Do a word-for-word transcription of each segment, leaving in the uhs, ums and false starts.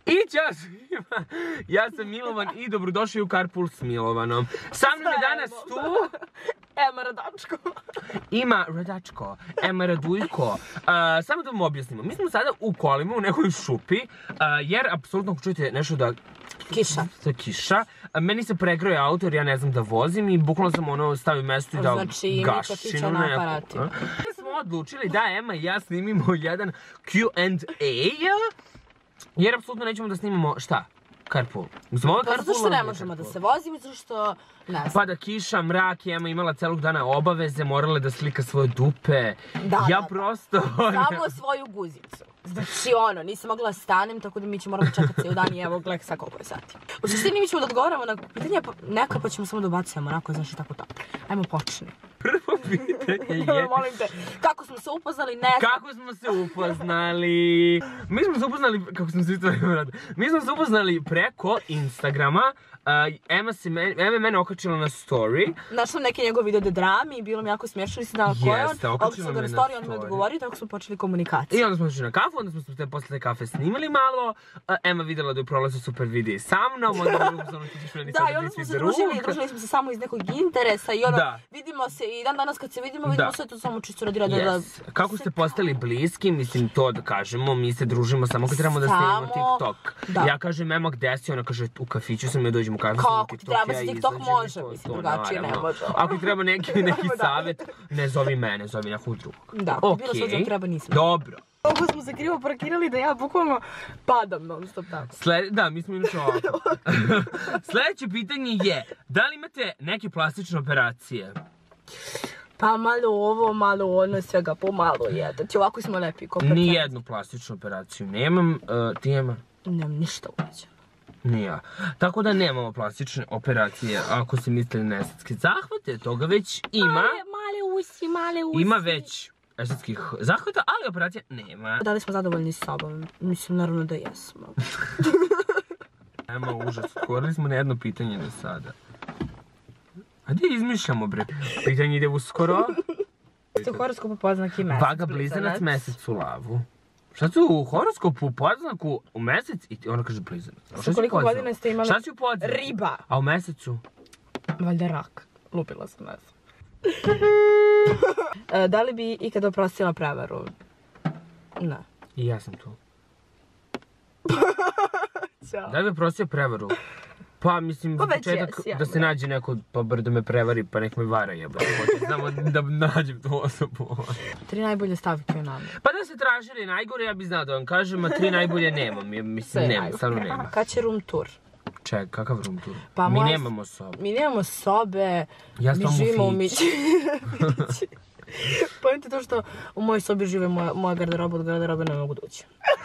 I ćao svima, ja sam Milovan i dobrodošli u Carpool s Milovanom. Sa mnom je danas tu... Ema Radačko. Ima Radačko, Ema Radujko. Samo da vam objasnimo, mi smo sada u kolima, u nekoj šupi, jer apsolutno ako čujete nešto da... Kiša. To je kiša. Meni se pregroje auto jer ja ne znam da vozim i bukvalno sam ono stavio mesto i dao gaščinu. Znači, Mića pića na aparati. Mi smo odlučili da Ema i ja snimimo jedan Q and A, jer apsolutno nećemo da snimamo šta? Carpool. Mislim, ovo je Carpool. Zato što ne možemo da se vozimo, zato što ne znam. Pada kiša, mrak, Ema imala celog dana obaveze, morala da slika svoje dupe. Da, ja da, prosto... samo svoju guzicu. Znači ono, nisam mogla stanem, tako da mi ćemo moramo čekati cijel dan i evo gledaj sad koliko je sati. U suštini mi ćemo da odgovaramo na pitanja, neka pa ćemo samo da ubacujemo, onako, znaš, i tako tako. Ajmo počni. Prvo pitanje je... Molim te, kako smo se upoznali, ne znam. Kako smo se upoznali? Mi smo se upoznali, kako smo se isto vreme radili, mi smo se upoznali preko Instagrama. Uh, Ema se mene, Ema je mene okačila na story. Našla neke njegove video de drami i bilo mi jako smiješno, nisam znala ko je on. Jeste, okačila me na story, on mi story. odgovorio, tako smo počeli komunikaciju. I onda smo došli na kafu, onda smo se posle te kafe snimali malo. Uh, Ema videla da je prolaze super videi sa mnom, onda je bilo ti ćeš meni Da, sada i onda biti smo se drug. družili, družili smo se samo iz nekog interesa i ono, Da. vidimo se i dan danas kad se vidimo, vidimo Da. sve to samo čisto radi rada. Yes. Kako ste postali bliski, mislim to da kažemo, mi se družimo samo kad trebamo da snimamo Samo- TikTok. da. Ja kažem, Ema, gde si? Ona kaže, u kafiću sam, ja dođem u kafiću, Kako sam ti treba za TikTok izađem i može, to, mislim, to, drugačije ne naravno. može. Ako ti treba neki, neki Da. savjet, ne zovi mene, zovi nekog drugog. Da, Okej. bilo što da treba nismo. Dobro. Ovo smo se krivo parkirali da ja bukvalno padam non stop tako. Sled... Da, mi smo inače ovako. Sljedeće pitanje je, da li imate neke plastične operacije? Pa malo ovo, malo ono, svega pomalo je. Znači ovako smo lepi ko parkirani. Nijednu plastičnu operaciju nemam, uh, ti Ema? Nemam ništa uđeno. Ni ja. Tako da nemamo plastične operacije, ako se mislili na estetske zahvate, toga već ima. Male, male usi, male usi. Ima već estetskih zahvata, ali operacija nema. Da li smo zadovoljni s sobom? Mislim, naravno da jesmo. Ema, užas, odgovorili smo na jedno pitanje do sada. A gdje izmišljamo, bre? Pitanje ide uskoro. Ste u horoskopu poznaki mesec. Vaga blizanac, mesec u lavu. Šta su u horoskopu poznaku u mesec i ona kaže blizanac? Šta si u Koliko podznak? godina ste imali? Šta si u podznak? Riba. A u mesecu? Valjda rak. Lupila sam nas. E, da li bi ikada oprostila prevaru? Ne. I ja sam tu. Ćao. Da li bi oprostio prevaru? Pa mislim za Pa već početak jesi, ja. da se nađe neko pa bar da me prevari pa nek me vara jebate. Hoće samo da nađem tu osobu. Tri najbolje stavke u nama. Pa da se tražili najgore, ja bih znao da vam kažem, a tri najbolje nemam. Ja, mislim, nema, stvarno nema. Kad će room tour? Čekaj, kakav room tour? Pa Mi moja- nemamo sobu. Mi nemamo sobe, Ja mi spam u živimo u Fići. Mići. Pojente je to što u mojoj sobi žive moja, moja garderoba, od garderobe ne mogu doći.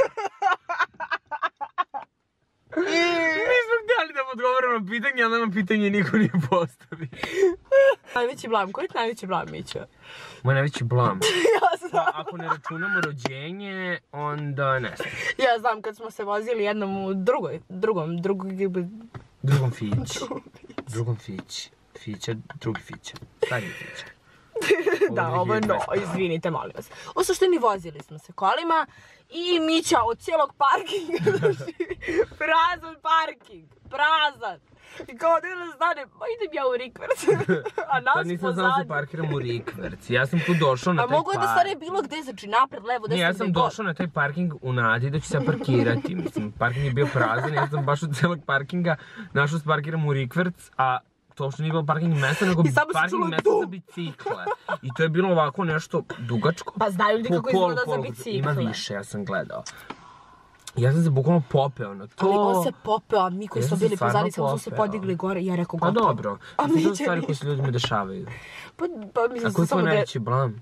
Mi smo htjeli da vam odgovorimo na pitanje, ali nam pitanje niko nije postavio. Najveći blam, koji je najveći blam, Mića? Moj najveći blam. Ja znam. Pa ako ne računamo rođenje, onda ne znam. Ja znam kad smo se vozili jednom u drugoj, drugom, drugom, Drugom Fić. Drugom Fić. Fića, drugi Fića. Stari Fića. da, ovo je no, izvinite, molim vas. U suštini vozili smo se kolima i Mića od cijelog parkinga, znači, prazan parking, prazan. I kao da ne stane, ma idem ja u rikverc, a nas Pa nisam znao da se pozadnje. parkiram u Rikverc. Ja sam tu došao na A taj mogu je da parking. stane bilo gde, znači napred, levo, desno, Ne, ja gde sam god. došao na taj parking u nadi da ću se parkirati. Mislim, parking je bio prazan, ja sam baš od celog parkinga našao se parkiram u Rikverc, a to uopšte nije bilo parking mesta, nego I samo se parking čulo mesta dum. za bicikle. I to je bilo ovako nešto dugačko. Pa znaju ljudi Po kako kolu, izgleda za kolu. bicikle. Ima više, ja sam gledao. Ja sam se bukvalno popeo na to. Ali on se popeo, a mi koji Ja smo sam se bili stvarno pozadi, samo smo se popeo. podigli gore i ja rekao Pa gotovo. dobro, A to mi su će stvari koje ništa. se ljudima dešavaju. Pa, pa mislim A se koji je samo tvoj da... najveći blam?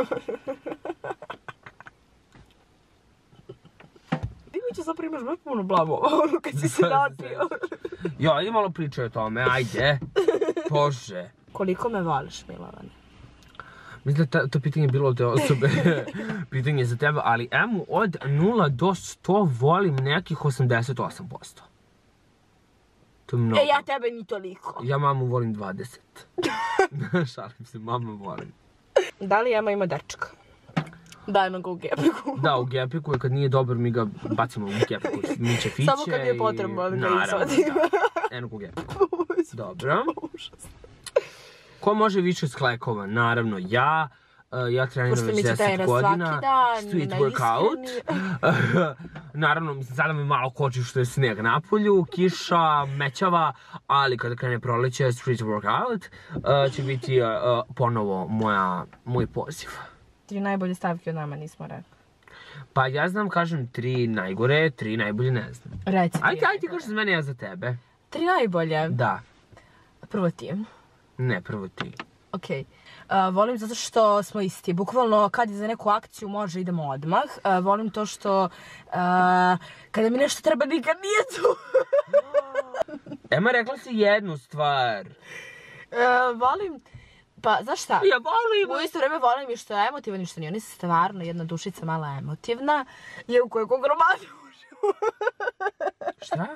Ti mi će zapravo imaš baš puno blamova, ono kad si se napio. Jo, ajde malo pričaj o tome, ajde. Bože. Koliko me voliš, Milovane? Mislim da to pitanje je bilo od te osobe, pitanje za tebe, ali Emu od nula do sto volim nekih osamdeset osam posto. To je mnogo. E, ja tebe ni toliko. Ja mamu volim dvadeset. Šalim se, mamu volim. Da li Ema ima dečka? Daj nam ga u gepiku. Da, u gepiku, kad nije dobar mi ga bacimo u gepiku. Miće fiće. Samo kad je potrebno, ali ga izvadim. Eno u gepiku. Dobro. Ko može više sklekova? Naravno, ja. Uh, ja treniram već deset godina, street workout. Naravno, mislim, sada me malo koči što je sneg na polju, kiša, mećava, ali kada krene proleće, street workout uh, će biti uh, ponovo moja, moj poziv. Tri najbolje stavke od nama nismo rekli. Pa ja znam, kažem, tri najgore, tri najbolje ne znam. Reci ti. Ajde, ajde ti kažeš za mene, ja za tebe. Tri najbolje? Da. Prvo ti. Ne, prvo ti. Okej. Uh, volim zato što smo isti. Bukvalno kad je za neku akciju može idemo odmah. Uh, volim to što uh, kada mi nešto treba nikad nije tu. Ema, rekla si jednu stvar. Uh, volim... Pa, znaš šta? Ja volim! U isto vreme volim i što je emotivan i što nije. On je stvarno jedna dušica mala emotivna. Je u kojeg gromadu uživo. Šta?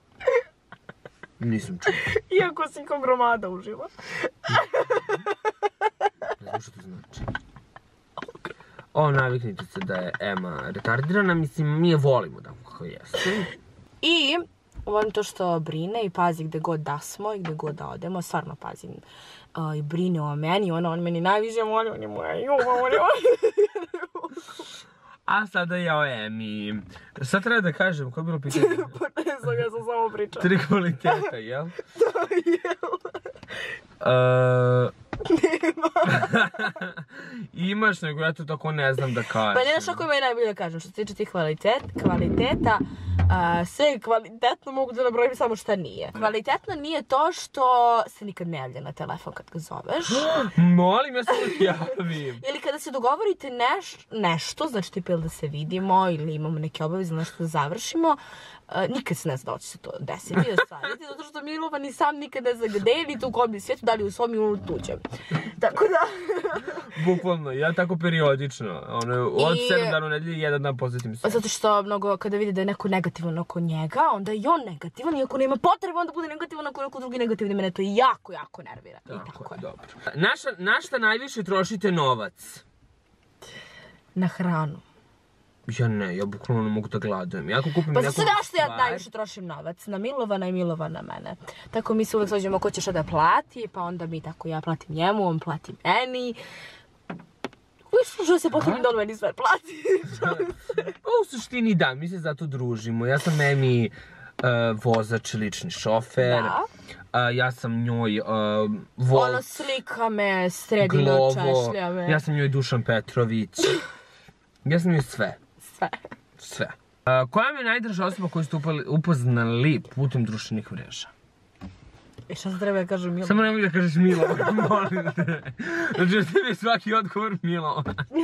Nisam čuo. Iako si ko gromada uživo. Ne znam što to znači. O, naviknite se da je Ema retardirana, mislim, mi je volimo da kako jeste. I volim to što brine i pazi gde god da smo i gde god da odemo, stvarno pazim. Uh, I brine o meni, ono, on meni najviše voli, on je moja ljubav, on je A sada ja o Emi. Sad treba da kažem, koje je bilo pitanje? Pa ne znam, ja sam samo pričala. Tri kvaliteta, jel? Da, jel? Uh, Nema. Imaš, nego ja to tako ne znam da kažem. Pa ne znaš ako je najbolje da kažem, što se tiče tih kvalitet, kvaliteta, uh, sve kvalitetno mogu da nabrojim samo šta nije. Kvalitetno nije to što se nikad ne javlja na telefon kad ga zoveš. Molim, ja se uvijek javim. Ili kada se dogovorite neš, nešto, znači tipa ili da se vidimo ili imamo neke obaveze, nešto da završimo, uh, nikad se ne zna da će se to desiti, ostvariti, zato što Milovan ni sam nikad ne zna gde, ni tu u kom bi svijetu, da li u svom ili u tuđem. Tako da... Bukvalno, ja tako periodično, ono, od I... sedam dana u nedelji, jedan dan posvetim se. Zato što mnogo, kada vidi da je neko negativan oko njega, onda je on negativan, i ako nema potrebe, onda bude negativan ako neko drugi negativni, mene to jako, jako nervira. Tako, I tako je. Dobro. Naša, na šta najviše trošite novac? Na hranu. Ja ne, ja bukvalno ne mogu da gladujem. Ja ako kupim pa neku stvar... Pa zašto ja stvar... najviše trošim novac? Na Milovana i Milovan na mene. Tako mi se uvek složimo ko će šta da plati, pa onda mi tako ja platim njemu, on plati meni. Uvijek služio se potrebno da on meni sve plati. Pa u suštini da, mi se zato družimo. Ja sam Emi uh, vozač, lični šofer. Da. Uh, ja sam njoj uh, vol... Ono slika me, sredina, češlja me. Ja sam njoj Dušan Petrović. Ja sam njoj sve. Sve. Sve. Uh, koja mi je najdraža osoba koju ste upali, upoznali putem društvenih mreža? I šta se treba da kažem Milovan? Samo nemoj da kažeš Milovan, molim te. Znači, da tebi je svaki odgovor Milovan.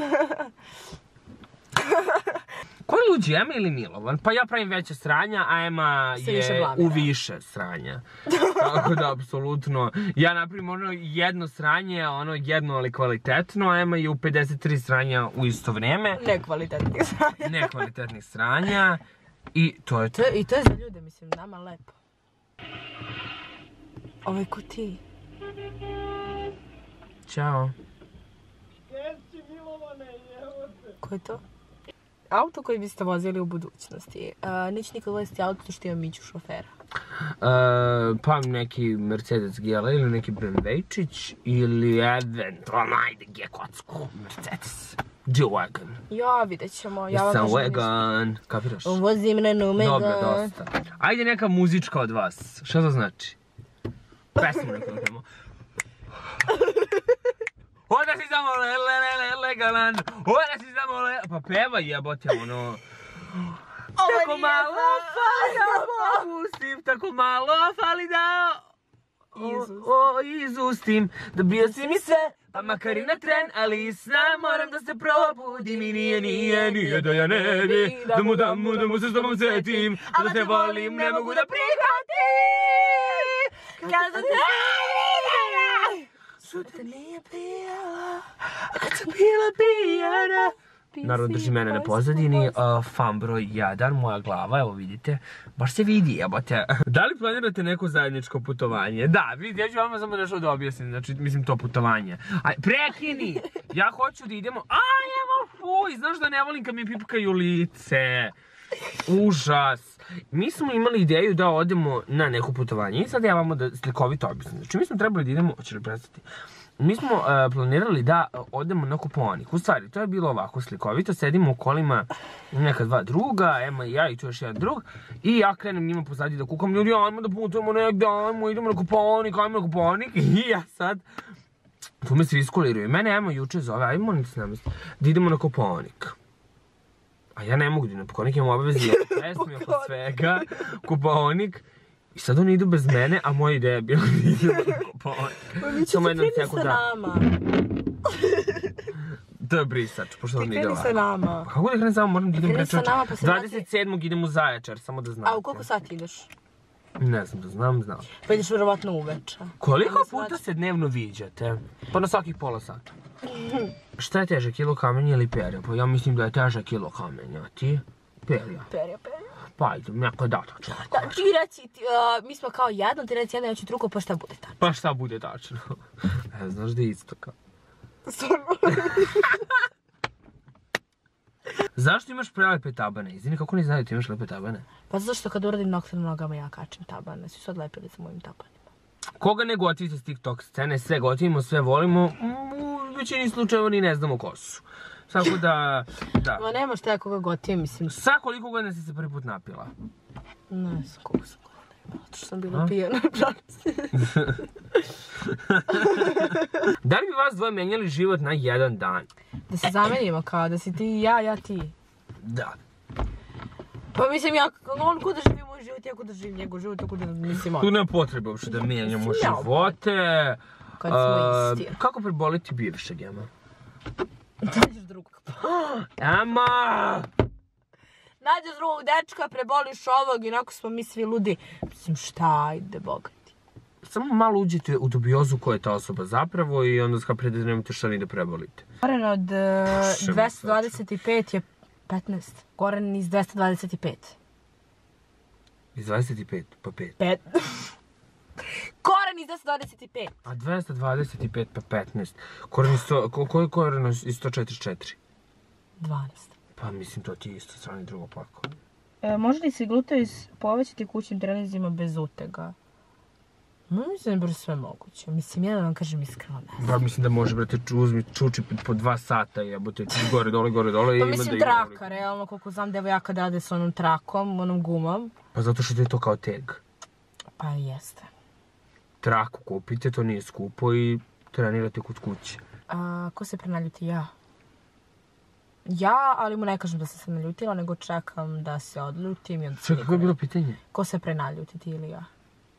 Ko je luđi, Ema ili Milovan? Pa ja pravim veće sranja, a Ema je u više sranja. Tako da, apsolutno. Ja napravim ono jedno sranje, ono jedno ali kvalitetno, a Ema je u pedeset tri sranja u isto vreme. Nekvalitetnih sranja. Nekvalitetnih sranja. I to je to. to. I to je za ljude, mislim, nama lepo. Ovo je ko ti. Ćao. Ko je to? Auto koji biste vozili u budućnosti. Uh, neće nikad voziti auto što ima Miću šofera. Uh, pa neki Mercedes G L ili neki B M W-čić ili eventualno ajde G-kocku Mercedes G-Wagon. Ja, vidjet ćemo. Ja sam Wagon. Kapiraš? Vozim na Numegon. Dobro, dosta. Ajde neka muzička od vas. Šta to znači? Pesmu neku da pijemo. Onda si samo le, le, le, le, legalan, onda si samo le... Pa pevaj jebote, ono... Tako malo fali da popustim, tako malo fali da... O, izustim, dobio si mi sve, pa makar i na tren, ali i sna moram da se probudim i nije, nije, nije da ja ne bi, da mu dam mu, da mu se s tobom setim, a da te volim ne mogu da prihvatim, kada te vidim. Sutra nije pijala, a kad sam bila pijana. Naravno drži mene na pozadini, uh, fan broj jedan, moja glava, evo vidite, baš se vidi, jebote. Da li planirate neko zajedničko putovanje? Da, vidite, ja ću vama samo nešto da objasnim, znači, mislim, to putovanje. Aj, prekini! Ja hoću da idemo, aj, evo, fuj, znaš da ne volim kad mi pipkaju lice. Užas. Mi smo imali ideju da odemo na neko putovanje i sad ja vamo da slikovito objasnim. Znači mi smo trebali da idemo, hoće li predstaviti? Mi smo uh, planirali da odemo na Kopaonik. U stvari, to je bilo ovako slikovito. Sedimo u kolima neka dva druga, Ema i ja i tu još jedan drug. I ja krenem njima pozadnje da kukam, ljudi, ajmo da putujemo negdje, ajmo, idemo na Kopaonik, ajmo na Kopaonik. I ja sad, tu me svi iskuliraju. Mene Ema juče zove, ajmo, molim se nam da idemo na Kopaonik. A ja ne mogu da idem na Kopaonik, imam obavezi oko pesmi, oko svega, Kopaonik. I sad oni idu bez mene, a moja ideja je bila da idemo na Kopaonik. Mi ćete kreni sa nama. To je brisač, pošto on ide ovako. Ti kreni sa nama. Kako da kreni sa nama, moram da idem prečač. Pa dvadeset sedmog idem u Zaječar, samo da znate. A u koliko sati ideš? Ne znam da znam, znam. Pa ideš vjerovatno uveče. Koliko puta se dnevno viđate? Pa na svakih pola sata. Šta je teže, kilo kamenja ili perja? Pa ja mislim da je teže kilo kamenja, a ti? Perja. Perja, perja. Pa ajde, neko je data čovjek. Da, ti reci, ti, uh, mi smo kao jedno, ti reci jedno, ja ću drugo, pa šta bude tačno? Pa šta bude tačno? Ne znaš da je isto kao. Stvarno? Zašto imaš prelepe tabane? Izvini, kako ne znaju ti imaš lepe tabane? Pa zašto kad uradim nokte na nogama ja kačem tabane, svi su odlepili sa mojim tabanima. Koga ne gotivite s TikTok scene, sve gotivimo, sve volimo, u većini slučajeva ni ne znamo ko su. Tako da, da. Ma nema šta ja koga gotivim, mislim. Sa koliko godina si se prvi put napila? Ne znam koliko sam godina imala, što sam bila pijena, brate. Da li bi vas dvoje menjali život na jedan dan? Da se zamenimo kao, da si ti i ja, ja ti. Da. Pa mislim, ja, on ko da živi moj život, ja ko da živim njegov život, tako da mislim on. Tu nema potrebe uopšte da mijenjamo živote. Kad smo isti. Kako preboliti bivšeg, Ema? Nađeš drugog. Ema! Nađeš drugog dečka, preboliš ovog, inako smo mi svi ludi. Mislim, šta, ajde, bogati. Samo malo uđite u dubiozu ko je ta osoba zapravo i onda skapirate da nemate šta ni da prebolite. Goren od uh, dvesta dvadeset pet je petnaest. Goren iz dvesta dvadeset pet. Iz dvadeset pet, pa pet. pet. Koren iz dvesta dvadeset pet. A dvesta dvadeset pet pa petnaest. Koren iz sto, ko, ko je koren iz sto četrdeset četiri? dvanaest. Pa mislim to ti je isto strani drugo plako. E, može li se gluteus povećati kućnim trenizima bez utega? No, mislim da je sve moguće. Mislim, ja da vam kažem iskreno ne znam. Ba, mislim da može, brate, uzmi čuči po dva sata i jebote, gore, dole, gore, dole. Pa mislim traka, realno, koliko znam devojaka rade s onom trakom, onom gumom. Pa zato što je to kao teg. Pa jeste. Traku kupite, to nije skupo i trenirate kod kuće. A, ko se prenaljuti? Ja. Ja, ali mu ne kažem da sam se naljutila, nego čekam da se odljutim i onda se... Čekaj, kako je bilo pitanje? Ko se prenaljuti, ti ili ja?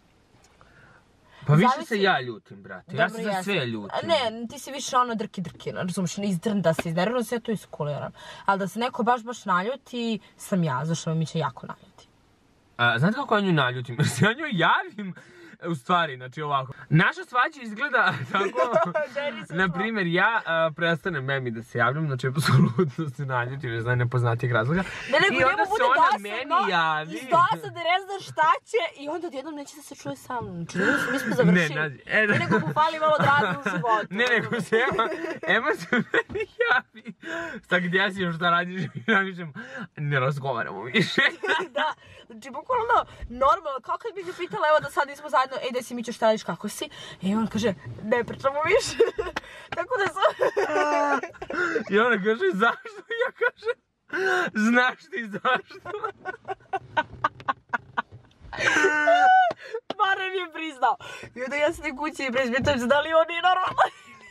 Pa više se ja ljutim, brate. Ja se za sve ljutim. Ne, ti si više ono drki drki, razumiješ, izdrn da se iznerviram, sve to iskuliram. Ali da se neko baš baš naljuti, sam ja, zašto mi će jako naljuti. A, znate kako ja nju naljutim? Ja nju javim, u stvari, znači ovako. Naša svađa izgleda tako, na primjer, ja a, prestanem memi da se javljam, znači apsolutno se naljutim, ne znam, nepoznatijeg razloga. Ne, nego i onda se ona meni javi. Iz dosade ne znaš šta će i onda odjednom neće da se čuje sa mnom. Znači, mi smo završili. Ne, nađi, e, ne, nego mu fali malo drage u životu. Ne, nego se Ema, Ema se meni javi. Sad gdje ja si još šta radiš i navišem, ne razgovaramo više. Da, znači, bukvalno normalno, kao kad bih ga pitala, evo da sad nismo zajedno, ej, da si Mićo, šta radiš, kako si? I on kaže, ne pričamo više. Tako da sam... I ona kaže, zašto? I ja kažem, znaš ti zašto? Barem je priznao. I onda ja sam kući i prezbitam se da li on nije normalno.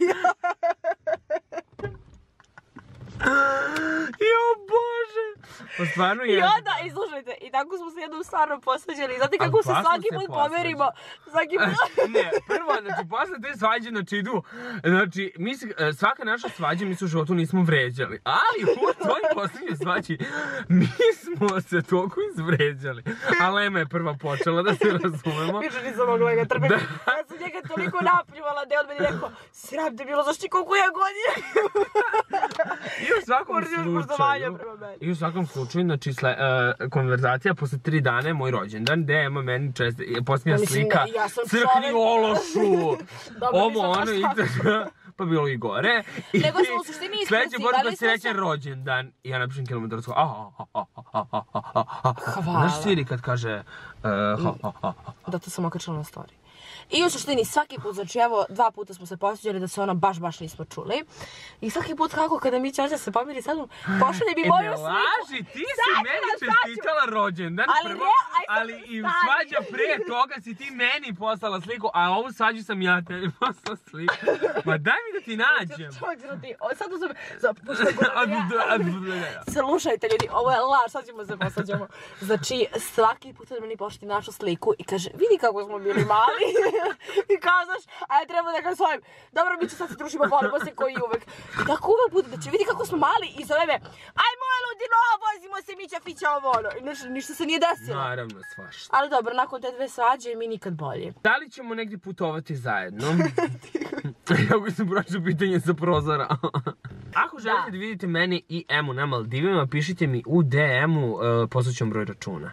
Jo, Bože! Pa stvarno je... I onda, i slušajte, i tako smo se jednom stvarno posvađali. Znate kako se svaki put pomerimo? Svaki put... Ne, prvo, znači, posle te svađe, znači, idu... Znači, mi se, svaka naša svađa, mi se u životu nismo vređali. Ali u tvojoj posljednjoj svađi, mi smo se toliko izvređali. A Lema je prva počela, da se razumemo. Više nisam mogla ga trpiti. Ja sam njega toliko napljivala da je on meni rekao, sram te bilo, zašto koliko ja godina? I u svakom slučaju, i u svakom slučaju, znači, sle, uh, konverzacija posle tri dana je moj rođendan, gde Ema meni često, posljednja slika, ja crkni ološu, ovo ono, i pa bilo i gore. Nego smo u suštini Sljedeće isplanirali poruka smo srećan se- rođendan. I ja napišem kilometarsko. a, a, a, a, a, a, a, a. Hvala. Znaš Siri kad kaže... e, ha, ha, ha, ha. Da, to sam okačila na story. I u suštini svaki put, znači evo, dva puta smo se posjeđali da se ono baš, baš nismo čuli. I svaki put kako kada mi ćaća se pomiri sa mnom, pošalje mi E, moju ne sliku. laži, ti si Sad ću meni da sad ću. čestitala rođendan Ali prvo, ne, aj sad ali i stani. svađa prije toga si ti meni poslala sliku, a ovu svađu sam ja tebi poslala sliku. Ma daj mi da ti nađem. Čovjek ti, o, sad uzem, za, pošto je A, slušajte ljudi, ovo je laž, sad ćemo se posvađamo. Znači, svaki put da meni pošti našu sliku i kaže, vidi kako smo bili mali. I kao, znaš, a ja treba da ga svojim, dobro, mi ću sad se družimo, volimo se koji uvek. I tako uvek bude, znači, vidi kako smo mali i zove me, aj moje ludilo, vozimo se, Mića, Fića, ovo, ono. I ništa, ništa se nije desilo. naravno, svašta. Ali dobro, nakon te dve svađe mi nikad bolje. Da li ćemo negdje putovati zajedno? Kako sam prošao pitanje sa prozora. Ako želite da vidite mene i Emu na Maldivima, pišite mi u D M-u, uh, poslat ću vam broj računa.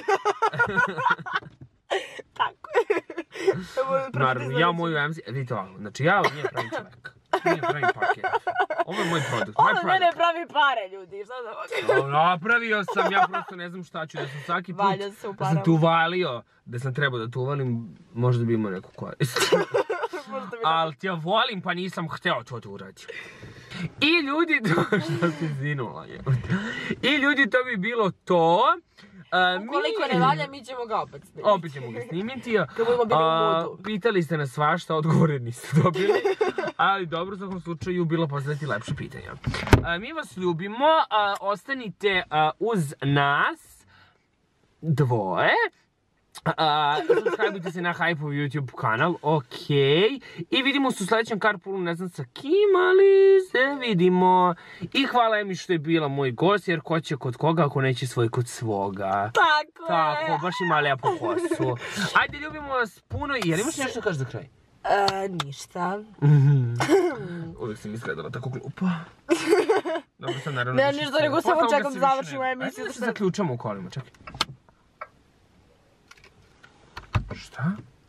Tako. Naravno, ja moju M Z... Vidite ovako, znači ja nije pravim čovjek. Nije pravim paket. Ovo je moj produkt, moj Ono produkt. mene pravi pare, ljudi, šta da mogu? Napravio sam, ja prosto ne znam šta ću, da sam svaki put, Valja se u da parama. sam tu valio, da sam trebao da tu valim, možda bi imao neku korist. Ali ti ja volim, pa nisam hteo to da uradim. I ljudi, to što si zinula je. I ljudi, to bi bilo to. A, mi- Ukoliko ne valja, mi ćemo ga opet snimiti. Opet ćemo ga snimiti. Kad budemo bili u A, moodu. pitali ste nas svašta, odgovore niste dobili. Ali dobro, u svakom slučaju bilo postaviti lepše pitanja. A, mi vas ljubimo, a, ostanite a, uz nas dvoje. A, subscribe-ujte se na Hype YouTube kanal, okej. I vidimo se u sljedećem Carpoolu, ne znam sa kim, ali se vidimo. I hvala Emi što je bila moj gost, jer ko će kod koga ako neće svoj kod svoga. Tako je. Tako, baš ima lijepu kosu. Ajde, ljubimo vas puno. Jel imaš nešto da kažeš za kraj? E, ništa. Uvijek sam izgledala tako glupo. Dobro, sad naravno... Ne, više ništa, se- nego posle samo ovoga čekam se da više završimo ne- emisiju, Ajde da se da- zaključamo u kolima, čekaj. Šta?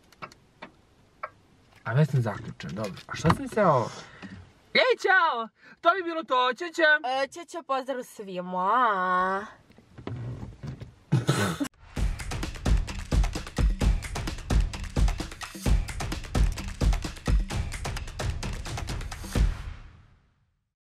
A već sam zaključen, dobro. A šta sam se ovo? Ej, čao! To bi bilo to, čao, čao! E, Ćao, ćao, pozdrav svima.